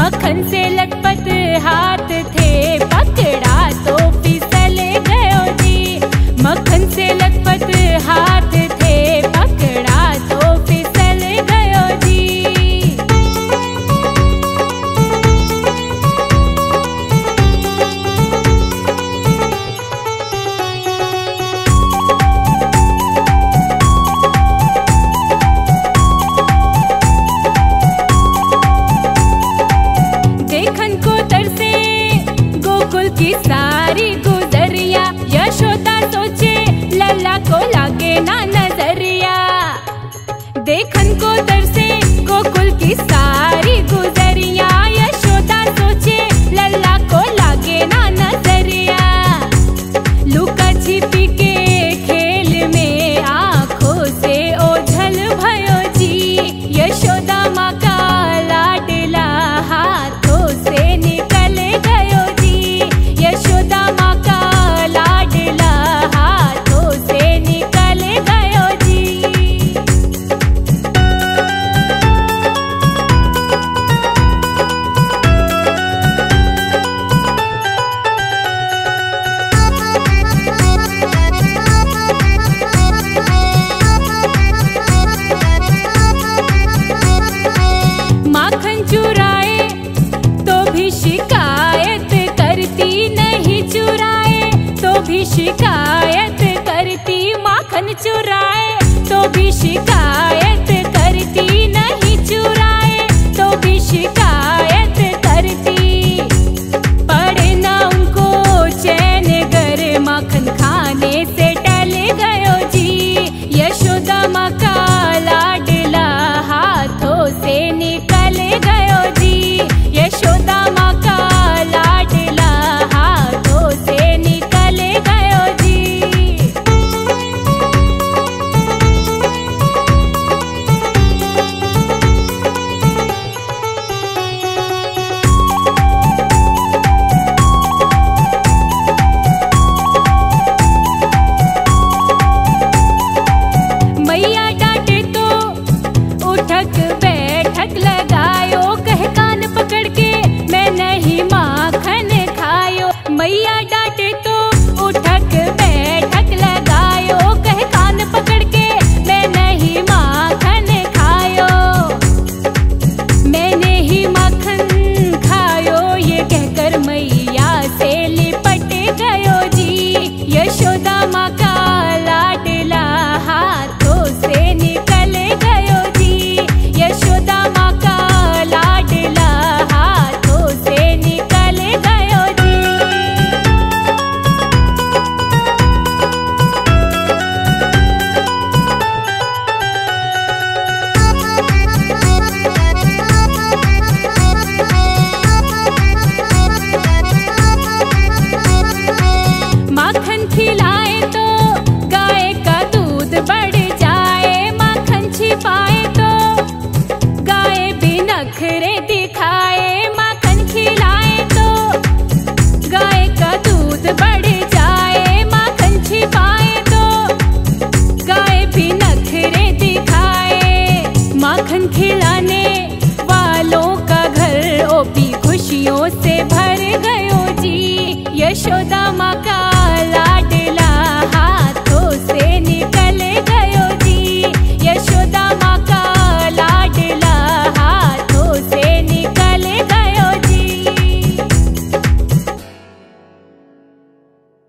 मक्खन से लटपट हाथ थे, पकड़ा तो फिसल गयो जी। मक्खन से लटपट हाथ थे, पकड़ा तो फिसल गयो जी। देखन को तरसे गोकुल की सारी गुजरिया, यशोदा सोचे लल्ला को लागे ना नजरिया। देखन को तरसे गोकुल की सारी गुजरिया, यशोदा सोचे लल्ला को लागे ना नजरिया। लुका छिपी के खेल में आंखों से ओझल भयो जी। यशोदा माँ का लाडला हाथों से निकल गयो जी। यशोदा माँ का लाडला हाथों से निकल गयो जी। माखन चुराए तो भी शिकायत करती, नहीं चुराए तो भी शिकायत करती। माखन चुराए तो भी शिकायत